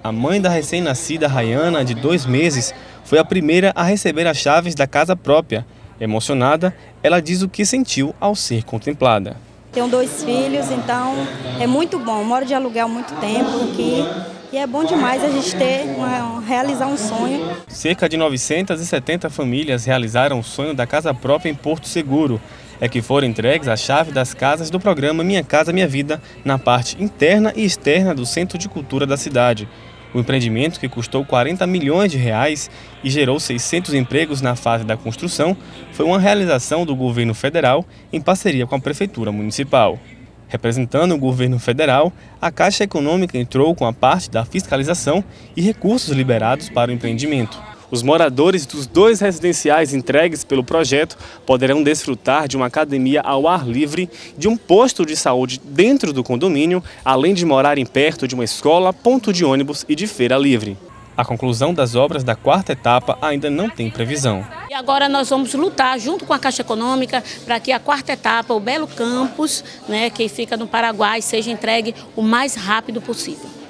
A mãe da recém-nascida Rayana, de 2 meses, foi a primeira a receber as chaves da casa própria. Emocionada, ela diz o que sentiu ao ser contemplada. Tenho 2 filhos, então é muito bom. Moro de aluguel há muito tempo aqui e é bom demais a gente realizar um sonho. Cerca de 970 famílias realizaram o sonho da casa própria em Porto Seguro. É que foram entregues a chave das casas do programa Minha Casa Minha Vida na parte interna e externa do Centro de Cultura da cidade. O empreendimento, que custou 40 milhões de reais e gerou 600 empregos na fase da construção, foi uma realização do governo federal em parceria com a Prefeitura Municipal. Representando o governo federal, a Caixa Econômica entrou com a parte da fiscalização e recursos liberados para o empreendimento. Os moradores dos 2 residenciais entregues pelo projeto poderão desfrutar de uma academia ao ar livre, de um posto de saúde dentro do condomínio, além de morarem perto de uma escola, ponto de ônibus e de feira livre. A conclusão das obras da 4ª etapa ainda não tem previsão. E agora nós vamos lutar junto com a Caixa Econômica para que a 4ª etapa, o Belo Campus, que fica no Paraguai, seja entregue o mais rápido possível.